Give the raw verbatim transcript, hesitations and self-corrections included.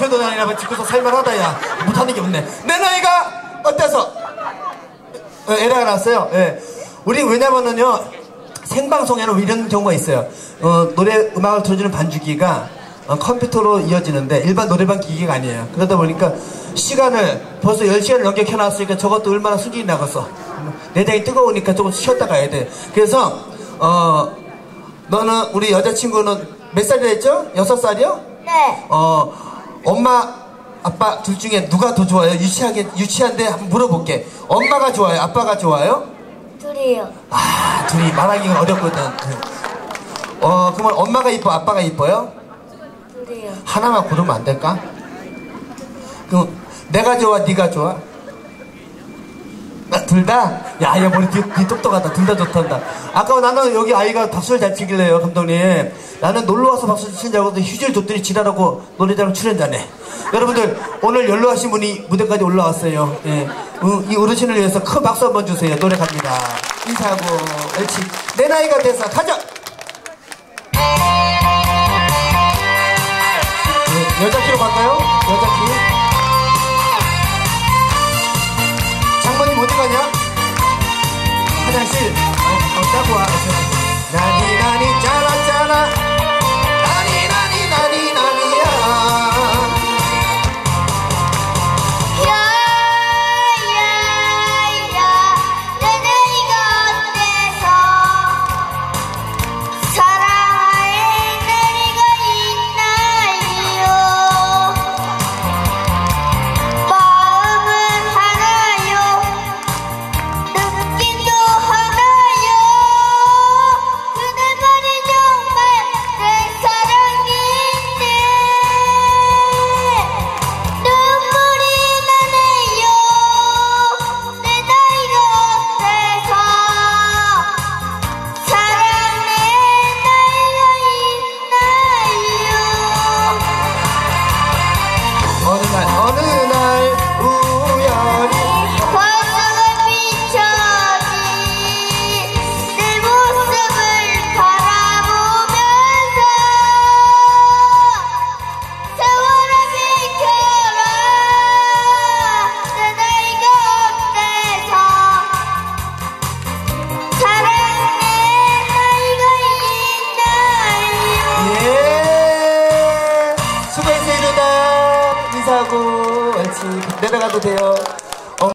죄도 아니라 집에서 살만하다. 야 못하는 게 없네. 내 나이가 어때서 어, 에라가 났어요. 예. 우리 왜냐면은요 생방송에는 이런 경우가 있어요. 어, 노래 음악을 틀어주는 반주기가 어, 컴퓨터로 이어지는데 일반 노래방 기기가 아니에요. 그러다 보니까 시간을 벌써 열 시간을 넘게 켜놨으니까 저것도 얼마나 수준이 나갔어. 내장이 뜨거우니까 조금 쉬었다 가야 돼. 그래서 어 너는 우리 여자친구는 몇 살이라 했죠? 여섯 살이요? 네. 어 엄마 아빠 둘 중에 누가 더 좋아요? 유치하게 유치한데 한번 물어볼게. 엄마가 좋아요? 아빠가 좋아요? 둘이요. 아 둘이 말하기가 어렵거든. 어 그러면 엄마가 이뻐 아빠가 이뻐요? 둘이요. 하나만 고르면 안 될까? 그럼 내가 좋아 네가 좋아? 아, 둘 다? 야, 야, 머리 뒤, 뒤 똑똑하다. 둘 다 좋단다. 아까 나는 여기 아이가 박수를 잘 치길래요, 감독님. 나는 놀러와서 박수를 치는 줄 알고 휴지를 줬더니 지랄하고 노래자랑 출연자네. 여러분들, 오늘 연로하신 분이 무대까지 올라왔어요. 예. 음, 이 어르신을 위해서 큰 박수 한번 주세요. 노래 갑니다. 인사하고, 옳지. 내 나이가 돼서 가자! 네, 여자 키로 갈까요? 여자 키. 장모님 어디 가냐? 화장실 어, 어 따고 와. 나니 나니 짜라 짜라 나니 나니 나니 나니야. 야야야 내 나이가 어때서 사랑할 나이가 있나요? 마음은 하나요 느낌도 하나요. 그대만이 정말 내 사랑인데 눈물이 나네요. 내 나이가 어때서 사랑의 나이가 있나요. 어느 날 어느 날 우연히 화사가 비춰진 내 모습을 바라보면서 세월아 비켜라 내 나이가 어때서 사랑의 나이가 있나요. 예 수고했어요. 이러다 인사하고 옳지. 내려가도 돼요.